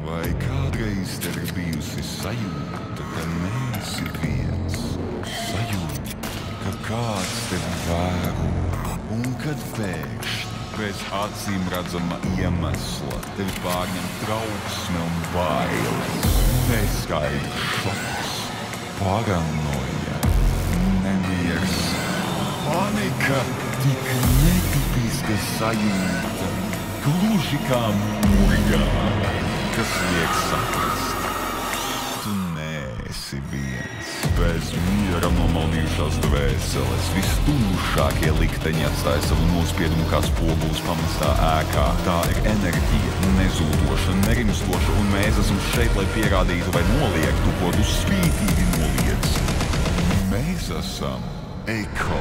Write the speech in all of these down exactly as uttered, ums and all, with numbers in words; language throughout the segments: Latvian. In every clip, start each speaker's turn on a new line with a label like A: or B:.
A: Vai kādreiz tev ir bijusi sajūta, ka neesi viens? Sajūta, ka kāds tevi vēro, un kad pēkšņi bez acīm redzama iemesla tevi pārņem trauksme un bailes, neskaidrs šoks, paranoja, nemiers, panika, tik netipiska sajūta, gluži kā mūžā, kas liek saprast. Tu neesi viens. Bez miera nomaldījušās dvēseles, vistumšākie likteņi atstāja savu nospiedumu kā spogulis pamestā ēkā. Tā ir enerģija, nezūdoša, nerimstoša, un mēs esam šeit, lai pierādītu vai noliektu, ko tu spītīgi noliec. Mēs esam Echo.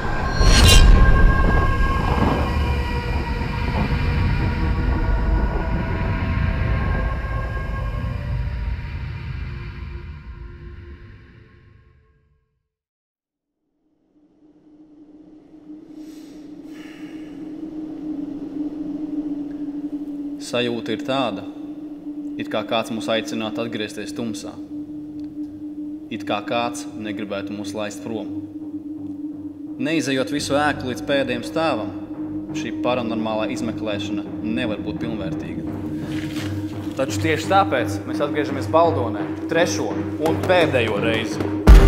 B: Sajūta ir tāda, it kā kāds mūs aicinātu atgriezties tumsā. It kā kāds negribētu mūs laist prom. Neizejot visu ēku līdz pēdējiem stāvam, šī paranormālā izmeklēšana nevar būt pilnvērtīga. Taču tieši tāpēc mēs atgriežamies Baldonē trešo un pēdējo reizi.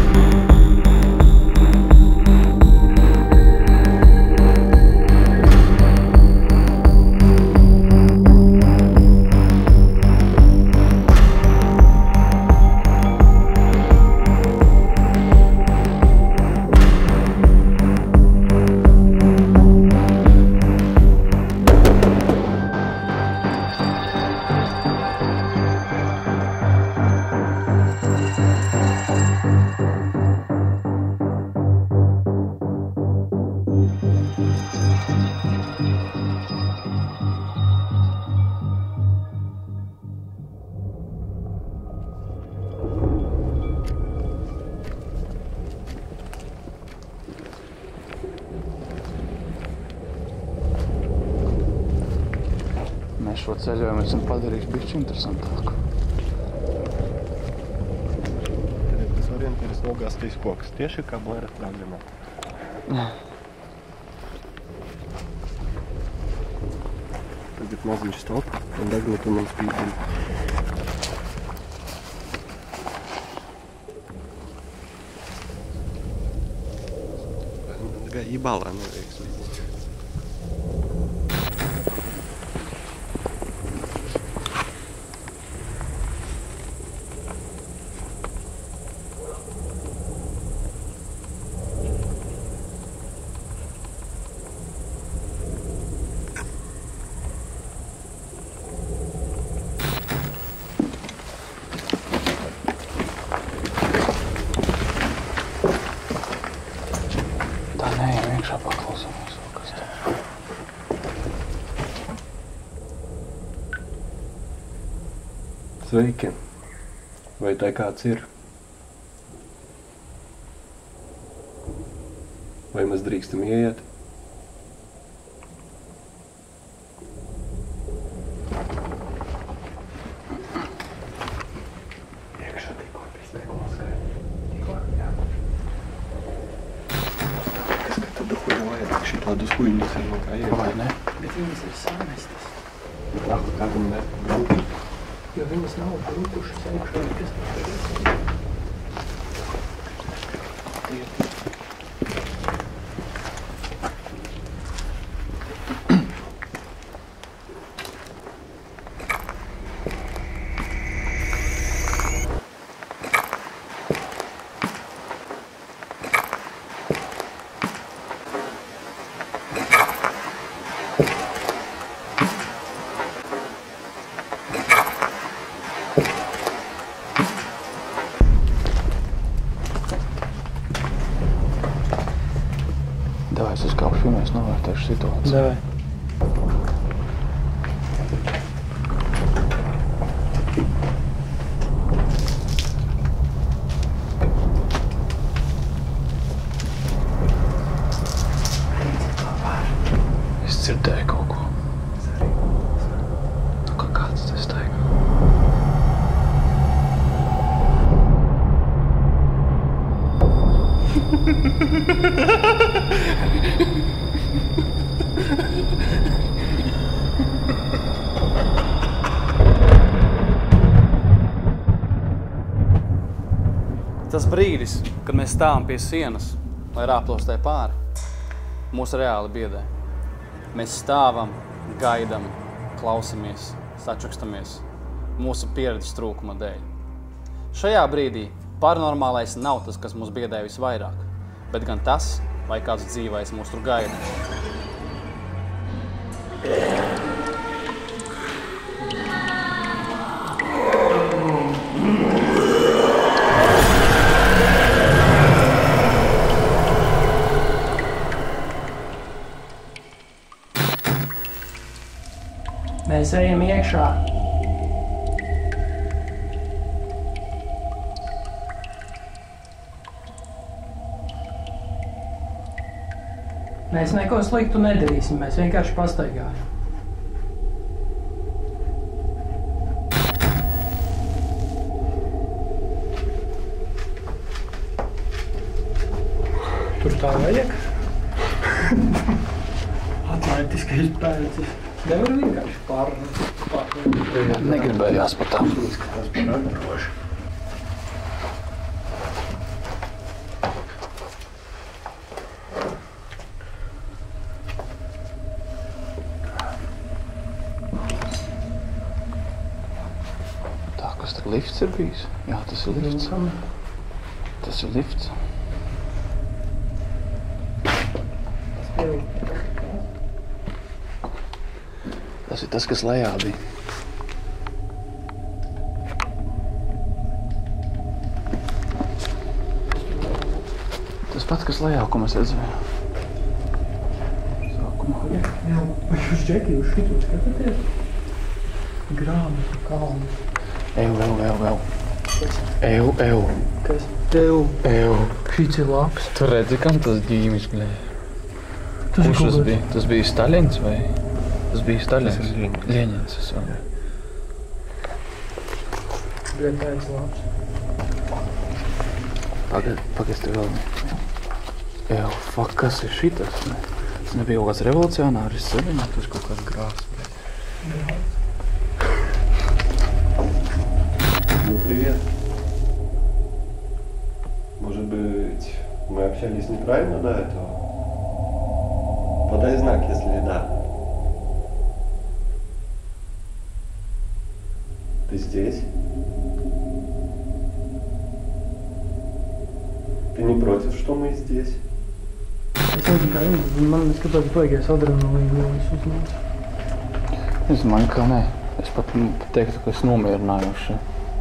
C: Mēs šo ceļojumu esam padarījuši bišķi interesantāku.
D: Tas orientieris nogāstīs kokus, tieši kā Blēra programmā. Tagad maziņš stop un degnotu man spīdina. Ебало nevajag slīdīt. Sveiki! Vai tai kāds ir? Vai mēs drīkstam ieiet? Iekšā tikko pīstēko skai. Tikko? Jā. Kas, ka tad huļa vajag šitādus huļņus ir man kā ieiet?
C: Vai ne?
E: Bet viņas ir samestas.
D: Tā, kā gan ne?
E: Jo viņas nav brukušas augšā, kas nav.
C: Davai, es uzkāpšu un es novērtēšu situāciju.
E: Davai.
C: Es dzirdēju kaut ko. Nu, kā kāds te staigā.
B: Tas brīdis, kad mēs stāvam pie sienas, lai rāptos tai pāri, mūs reāli biedē. Mēs stāvam, gaidam, klausamies, sačukstamies mūsu pieredzes trūkuma dēļ. Šajā brīdī paranormālais nav tas, kas mūs biedē visvairāk, bet gan tas, vai kāds dzīvais mūs tur gaida.
E: Mēs ejam iekšā. Mēs neko sliktu nedarīsim, mēs vienkārši pastaigājam. Tur tā vajag. Atletiskais pēcis. Nevar vienkārši pārnāt.
C: Negribējās pat tā.
D: Izskatās par atdroši.
C: Tā, kas tur lifts ir bijis? Jā, tas ir lifts. Tas ir lifts. Tas ir tas, kas lejā bija. Tas pats, kas lejā, ko mēs redzējām. Sākumā.
E: Jā, jā. Vai jūs džeki, jūs šito skatāties? Grāmatu kalnu.
C: Eju, eju, eju, eju. Eju, eju.
E: Kas tev?
C: Eju.
E: Šits ir labs.
C: Tu redzi, kam tas ģīmis glēja?
E: Tas
C: Kurš tas bija? Tas bija Staļins vai? Tas bija Staļins.
D: Tas ir Ļeņins.
C: Ļeņins, es vēl.
E: Bļet, tā ir labs.
C: Pagad, pagad, tev vēl. Eju, fuck, kas ir šitas? Ne? Tas nebija kaut kāds revolucionāris ceļiņā, tas kaut kāds grās.
D: Ну, привет. Может быть, мы общались неправильно до этого? Подай знак, если да. Ты здесь? Ты не против, что мы здесь?
E: Es nezinu, kā viņi, man mēs kāpēc baigās adrenalīnu, jo es uznācu.
C: Es domāju, ka nē. Es pat teiktu, ka es nomierinājuši.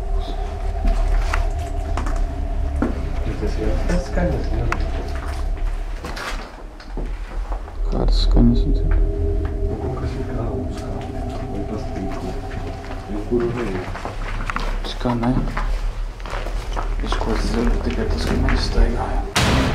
D: Здесь я. Tas skaņas nevar.
C: Kādas skaņas un cik?
D: Nu, kaut kas ir kalns kā. Vai pastīko. Vai kuru reizi.
C: Es kā ne. Es ko es dzirdu, tikai tas, ka mēs staigājam.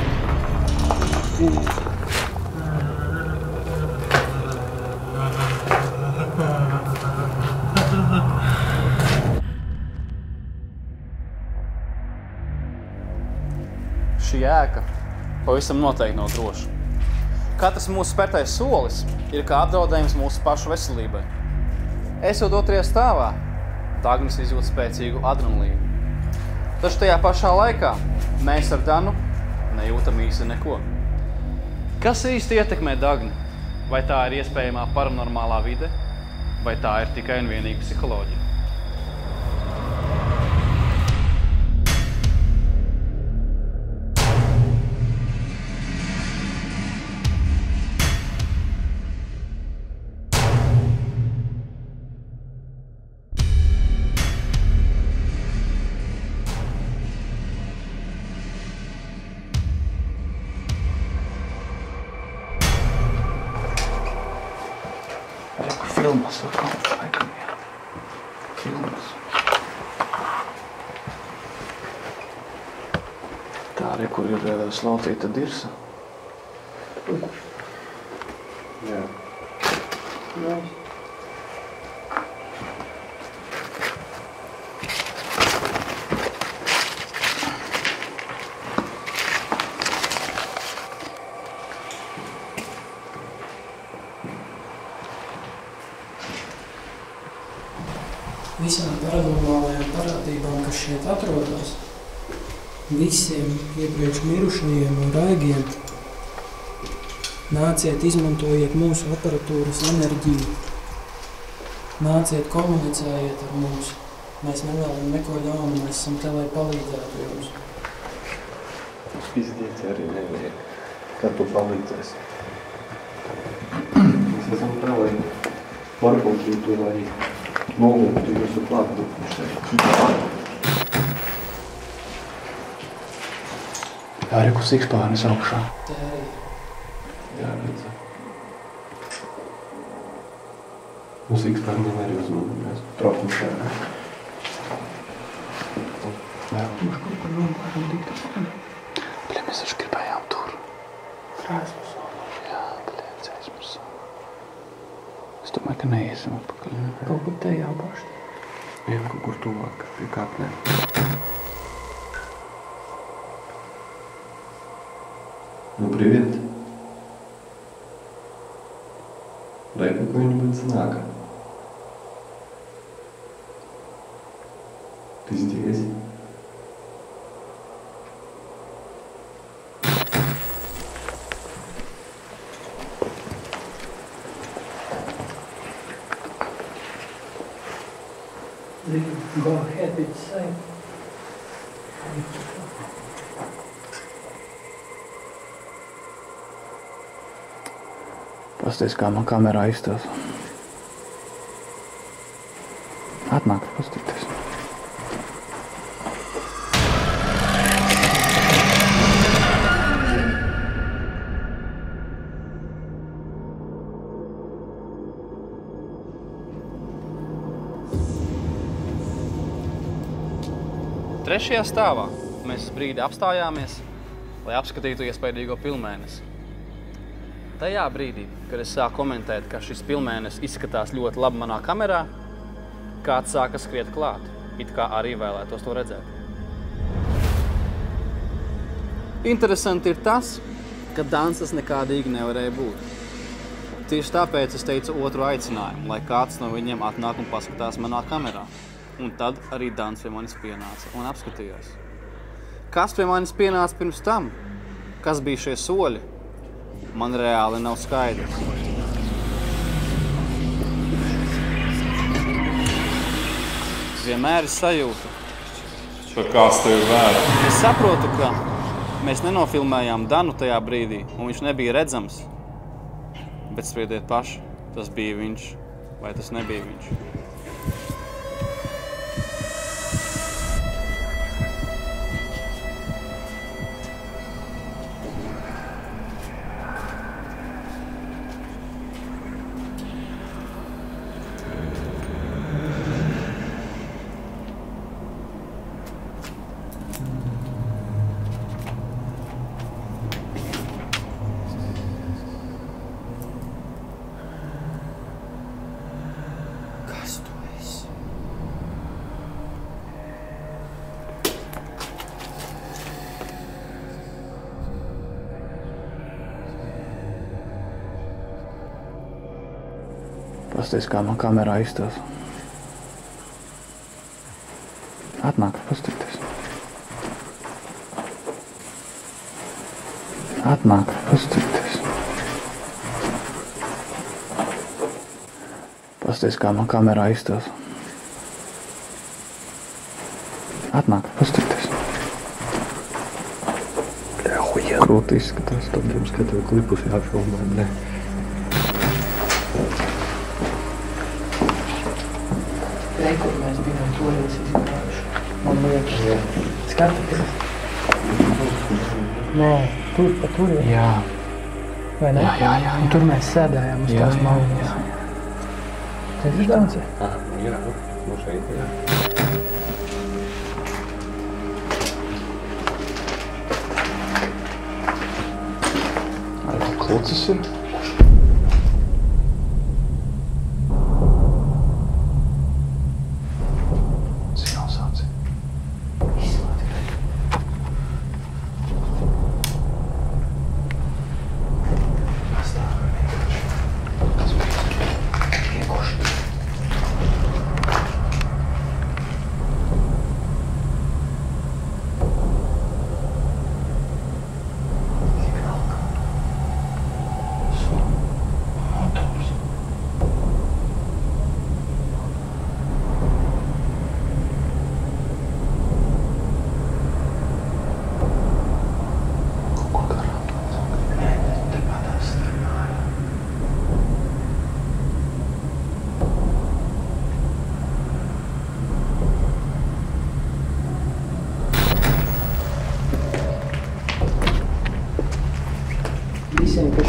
B: Šī ēka pavisam noteikti nav droša. Katrs mūsu spērtais solis ir kā apdraudējums mūsu pašu veselībai. Esot otrajā stāvā, Dagnis izjūt spēcīgu adrenalīnu. Taču tajā pašā laikā mēs ar Danu nejūtam īsti neko. Kas īsti ietekmē Dagni? Vai tā ir iespējamā paranormālā vide, vai tā ir tikai un vienīgi psiholoģija?
C: Filmas atkal, laikam, jā. Filmas. Tā arī, kur ir uh, slaucīta dirsa.
D: Jā.
E: Jā. Visām paranormālajām parādībām, kas šeit atrodas, visiem iepriekš mirušajiem un raigiem. Nāciet, izmantojiet mūsu aparatūras enerģiju. Nāciet, komunicējiet ar mums. Mēs nevēlam neko ļaunu, mēs esam te, lai palīdzētu jums.
D: Pizdiet arī nevajag, kad tu palīdzēsi. Mēs esam te, lai varbūt tu, lai nolūktu jūsu klātbūtni šeit.
C: Jā, reku sikspārnis augšā.
E: Te arī.
D: Jā, redzu. Mums ikspārniem arī uzmanības. Traukum šeit.
C: Jā. Mums kaut kur nomāram diktafonu. Bļa, mēs taču gribējām tur.
E: Krāsmas.
C: Jā, bļa, dzēsmas. Es domāju, ka neiesim atpakaļ.
E: Kaut kur te jāpašt.
D: Ejam kaut kur tuvāk pie kāpnēm. Nu, привет. Дай какой-нибудь знак. Ты здесь?
E: Go ahead with sight.
C: Pasties, kā man kamerā izstās. Atnāk, pastīties.
B: Trešajā stāvā mēs uz brīdi apstājāmies, lai apskatītu iespējīgo pilnmēnesi. Tajā brīdī, kad es sāku komentēt, ka šis pilnmēnesis izskatās ļoti labi manā kamerā, kāds sāka skriet klāt, it kā arī vēlētos to redzēt. Interesanti ir tas, ka danses nekādīgi nevarēja būt. Tieši tāpēc es teicu otru aicinājumu, lai kāds no viņiem atnāk un paskatās manā kamerā. Un tad arī Dans pie manis pienāca un apskatījās. Kas pie manis pienāca pirms tam? Kas bija šie soļi? Man reāli nav skaidrs. Vienmēr ir sajūta.
A: Par kāds tev vēra?
B: Es saprotu, ka mēs nenofilmējām Danu tajā brīdī, un viņš nebija redzams. Bet spriediet paši, tas bija viņš vai tas nebija viņš.
C: Pasties, kā man kamerā izstās. Atnāk, pastīties. Atnāk, pastīties. Pasties, kā man kamerā izstās. Atnāk, pastīties. Krūti izskatās.
D: Tad jums skatīju klipus jāfilmē, ne?
E: Re, kur mēs bijām toreiz izgājuši. Man liekas, skatieties. Nē, tur pa tur ir.
C: Jā.
E: Vai ne?
C: Jā, jā, jā, jā.
E: Un tur mēs sēdējām uz
C: Jā,
E: tās
C: jā,
E: malnas.
C: jā,
E: Tas ir Danse?
D: Ah, jā, nu šeit, jā.
C: Arī klucis ir.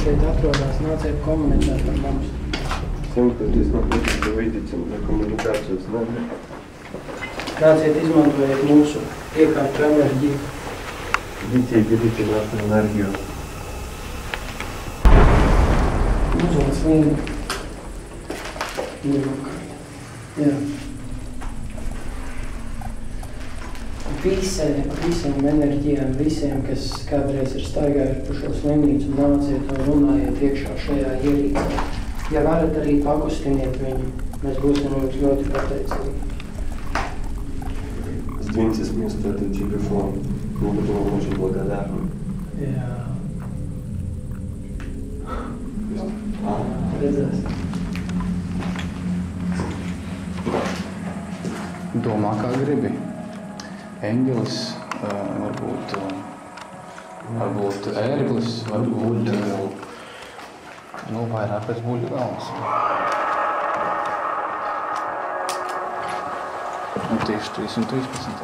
E: šeit atrodas, nāciet komunicēt ar mums.
D: Simtpēc nav neticam vidicam, lai komunikācijas nebija.
E: Nāciet izmantojiet mūsu iekārtu enerģiju.
D: Детей берите нашу энергию.
E: Uzvāc līniju. Jā. Visiem, visiem enerģijām, visiem, kas kādreiz ir staigājuši pa šo slimnīcu, nāciet un runājiet iekšā šajā ierīcē. Ja varat arī pakustiniet viņu, mēs būsim jums ļoti pateicīgi.
D: Сдвиньте с места этот телефон. Мы будем вам очень благодарны.
E: Jā.
D: А,
E: Redzēs.
C: Domā, kā gribi. Eņģelis, uh, varbūt, uh, varbūt ērglis, varbūt, uh, nu, vairāk pēc buļļu galvas. Un tieši trīs un trīspadsmit.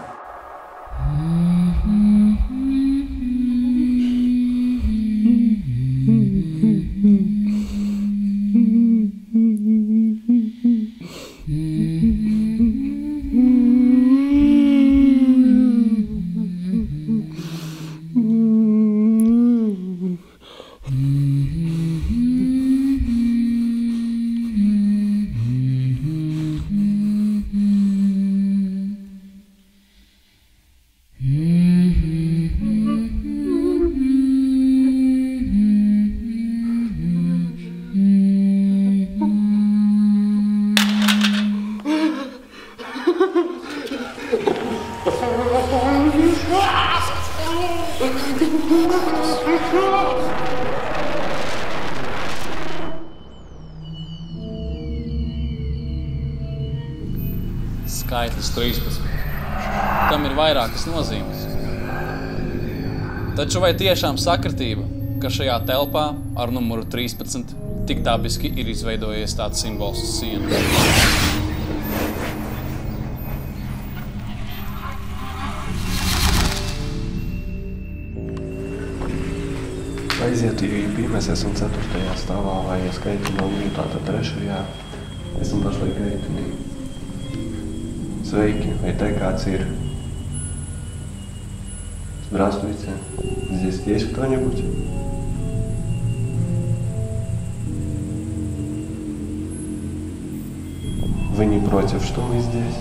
B: Skaitlis trīspadsmit. Tam ir vairākas nozīmes. Taču vai tiešām sakritība, ka šajā telpā ar numuru trīspadsmit tik dabiski ir izveidojies tāds simbols uz sienas?
D: aiziet īpi, mēs esam ceturtajā stāvā, vai ja skaitim no viņu tātad trešajā, esam pašlaik gaitinī. Sveiki, vai te kāds ir? Здравствуйте. Здесь есть кто-нибудь? Вы не против, что мы здесь?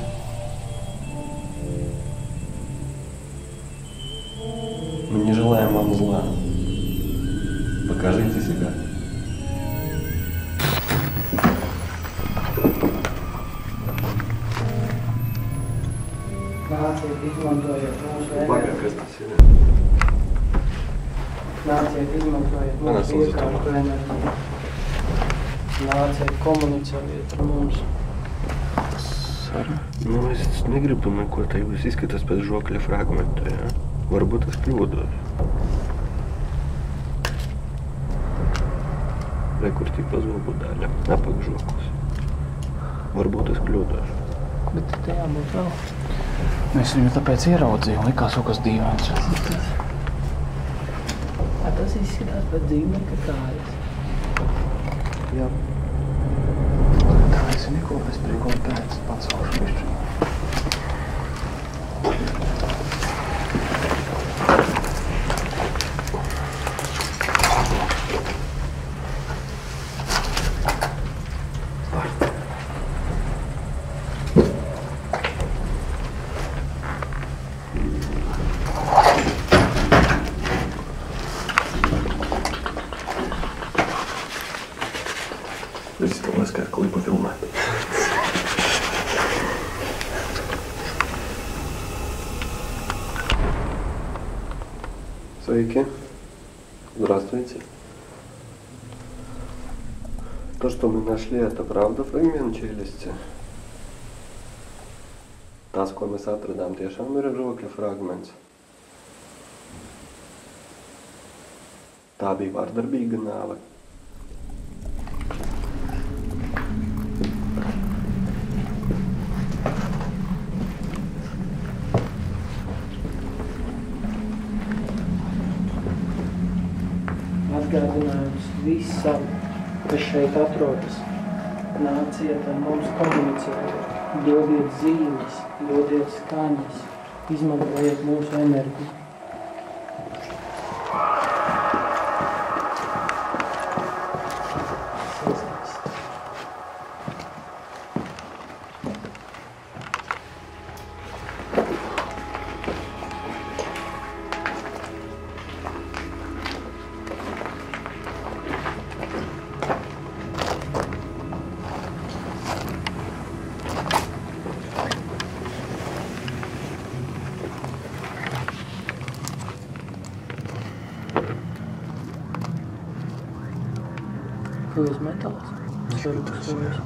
D: Мы не желаем вам зла. Покажите себя.
E: Nāciet, izmantojiet mūsu
D: Папа,
E: enerģiju.
D: kas ir?
E: Nāciet, izmantojiet
D: Mana
E: mūsu
D: sūdzu
E: iekārtu enerģiju. Nāciet, komunicējiet ar mums.
D: Sara? Nu, es negribu neko te, jūs izskatās pēc žokļa fragmenta, jā? Varbūt es kļūdos. Vai kur tīpa zobu daļa, apak žoklis. Varbūt es kļūdos.
E: Bet te jābūt vēl.
C: Es viņu tāpēc ieraudzīju un likās kaut kas dīvains.
E: Tas izskatās pēc dzīvnieka kājas.
C: Jā. Tā es neko bez priekola pēc pacelšu bišķi.
D: Es domāju, kā klipu filmēt. Sveiki. Здравствуйте. То, что мы нашли, это правда фрагмент челюсти? Tas, ko mēs atradām, tiešām ir žokļa fragments. Tā bija vardarbīga nāve.
E: Atgādinājums savu, kas šeit atrodas. Nāciet ar mums komunicēt, dodiet zīmes, dodiet skaņas, izmantojiet mūsu enerģiju. Uz metāls. Šurkus viņus.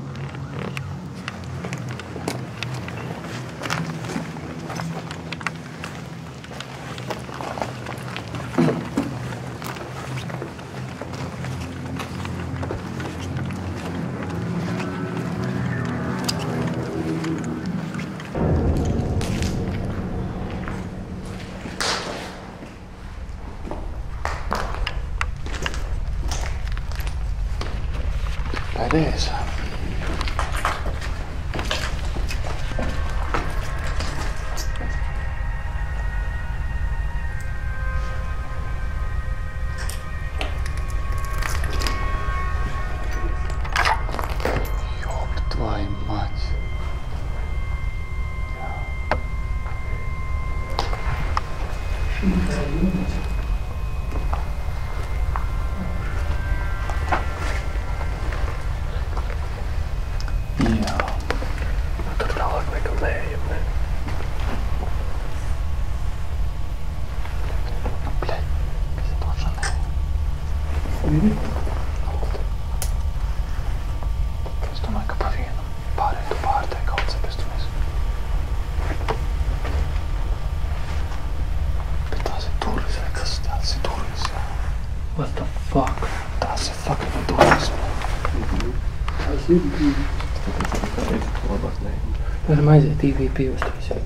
C: It is. Ёб твою мать. Es domāju, ka pa vienu pārējtu pārtei kaut cepestumies. Bet tās ir durvis, vai kas tās ir durvis, jā.
E: What the fuck?
C: Tās ir fucking durvis.
E: Tas ir durvis.
D: Labāk ne.
E: Varam aiziet T V P uztaisīt.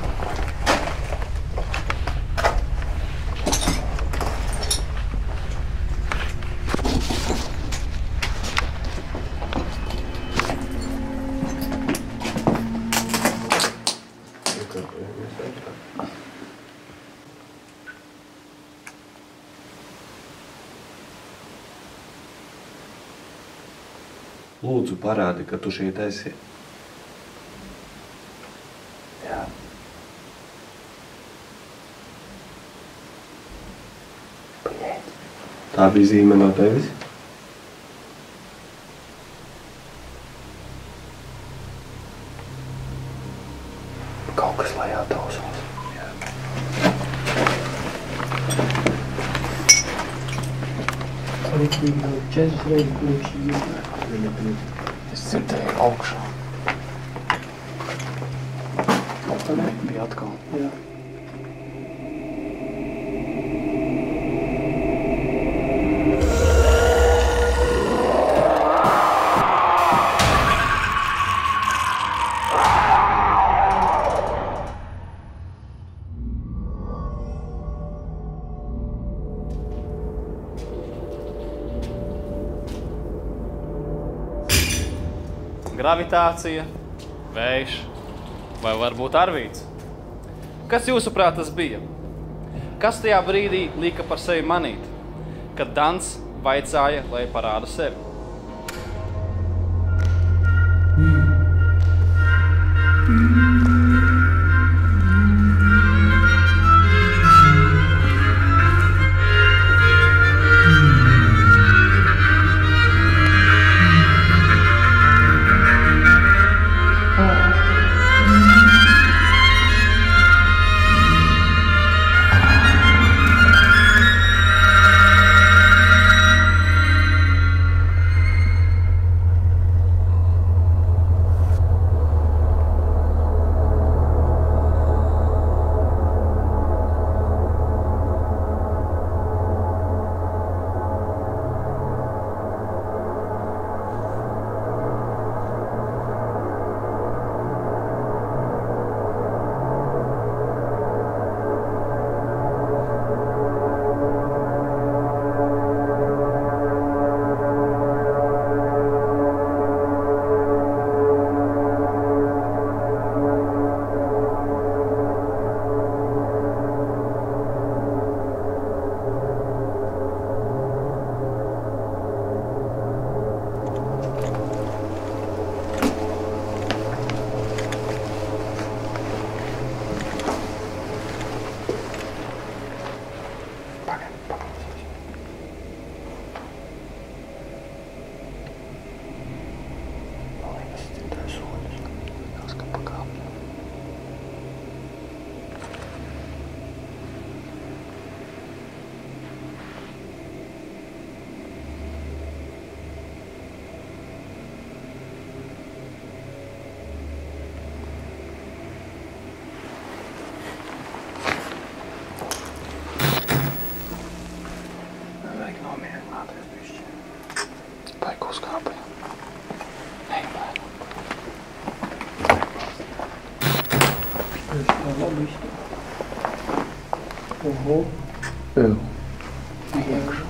D: Lūdzu, parādi, ka tu šeit esi.
C: Jā. Bliet.
D: Tā bija zīme no tevis?
C: Kaut kas lejā tausās. Jā.
E: Liktīgi jau četras reizes priekšī jūtā.
C: Es dzirdēju augšā. Bija atkal.
E: Jā.
B: Gravitācija, vējš vai varbūt Arvīds. Kas jūsuprāt tas bija? Kas tajā brīdī lika par sevi manīt, kad Dans vaicāja, lai parāda sevi?
E: labi iztur. Uhu.
C: Ew. Iekšā.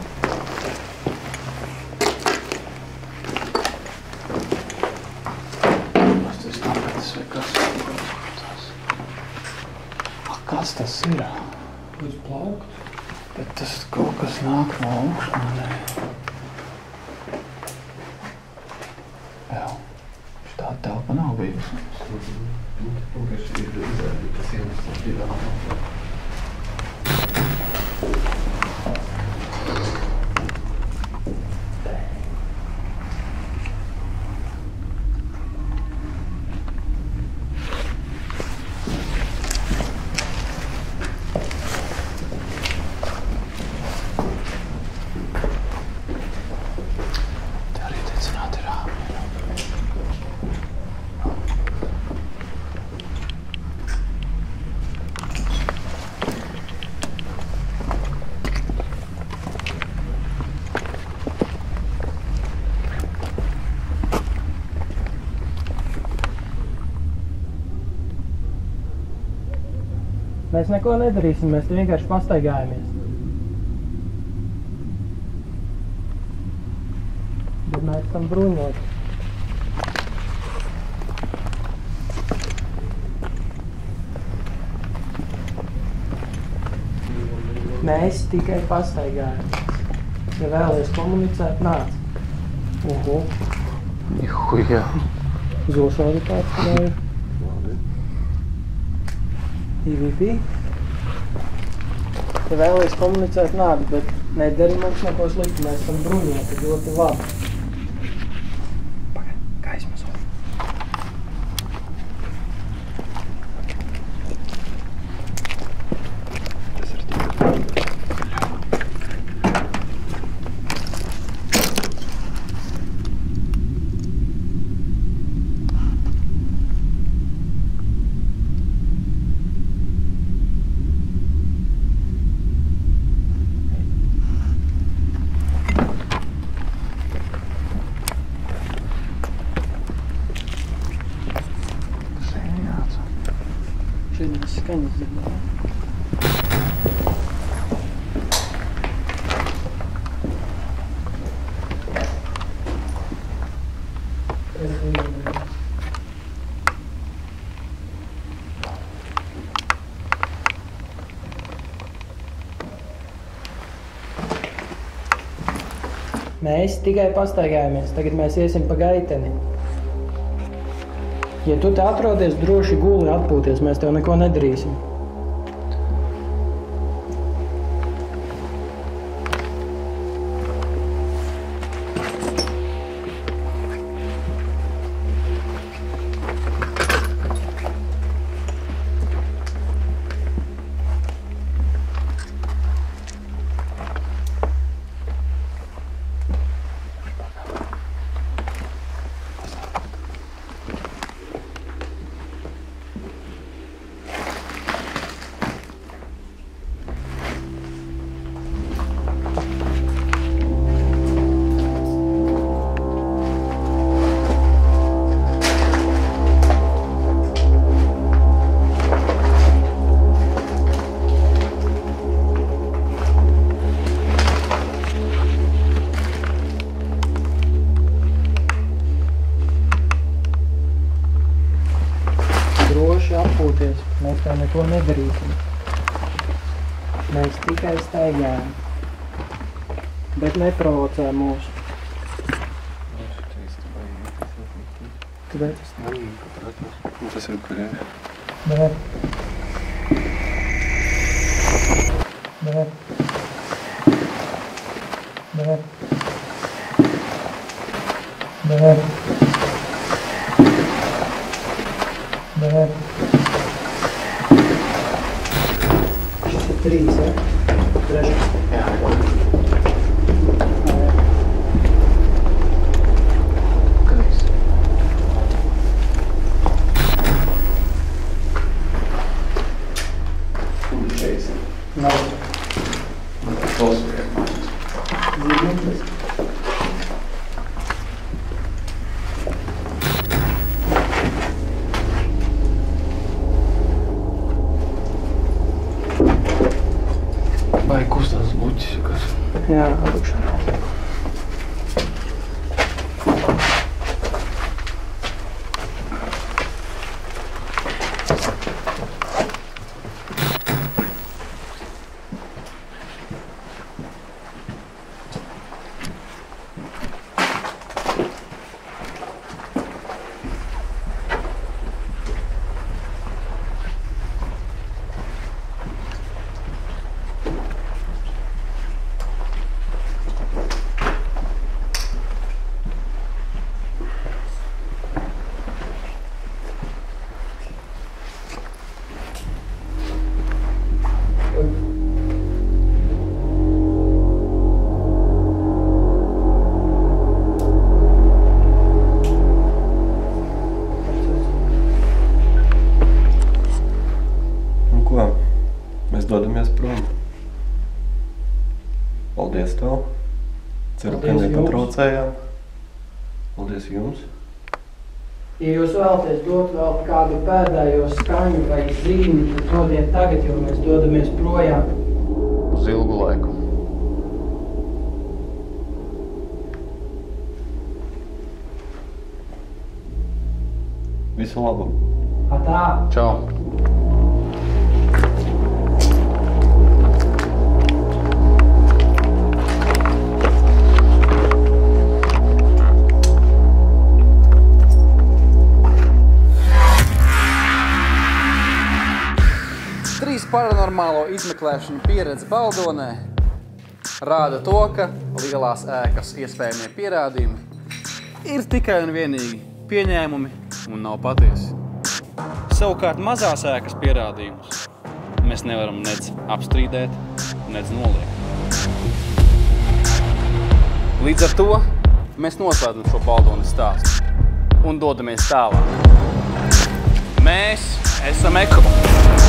C: Kas tas tāpēc vai kas tas? Kas tas ir?
E: Uz plaukt.
C: Bet tas kaut kas nāk no augšā, ne? Jā. Šitā telpa nav bijusi.
D: Vienkārši ir izrādītas ienestas divām.
E: Mēs neko nedarīsim, mēs te vienkārši pastaigājamies. Bet mēs esam bruņoti. Mēs tikai pastaigājamies. Ja vēlies komunicēt, nāc. Uhu.
C: Nihujā.
E: Zošādi kāds kadāju. I V P. Ja vēlies komunicēt, nāc, bet nedari mums neko sliktu, mēs esam bruņoti ļoti labi.
C: Pagaid, gaismas off. Tas ir tik.
E: Šeit skaņas dzirdēt. Mēs tikai pastaigājamies, tagad mēs iesim pa gaiteni. Ja tu te atrodies, droši guli atpūties, mēs tev neko nedarīsim. Atpūties, mēs tev neko nedarīsim. Mēs tikai staigājam. Bet neprovocē mūs. Kāpēc?
D: Tas ir kuriem?
E: Bet. Bet. Bet. Bet. Bet. Šis ir trīs, ja? Trešais.
C: Jā. Trīs.
D: Šeit.
E: Nav.
D: Man tas tos vajag.
E: Zīmeklis.
C: Jā, augšā.
D: Dodamies prom. Paldies tev. Ceru, ka nepatraucējām. Paldies jums.
E: Ja jūs vēlaties dot vēl kādu pēdējo skaņu vai zīmi, tad dodiet tagad, jo mēs dodamies projām.
B: Uz ilgu laiku.
D: Visu labu.
E: Atā.
B: Čau. Trīs paranormālo izmeklēšanu pieredze Baldonē rāda to, ka lielās ēkas iespējamie pierādījumi ir tikai un vienīgi pieņēmumi un nav patiesi. Savukārt mazās ēkas pierādījumus mēs nevaram nec apstrīdēt, nec noliegt. Līdz ar to mēs noslēdzam šo Baldonas stāstu un dodamies tālāk. Mēs esam Eko.